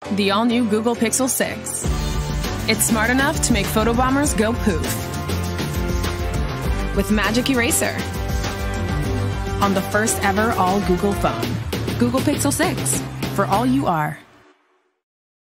the all-new Google Pixel 6. It's smart enough to make photobombers go poof. With Magic Eraser. On the first ever all-Google phone. Google Pixel 6, for all you are.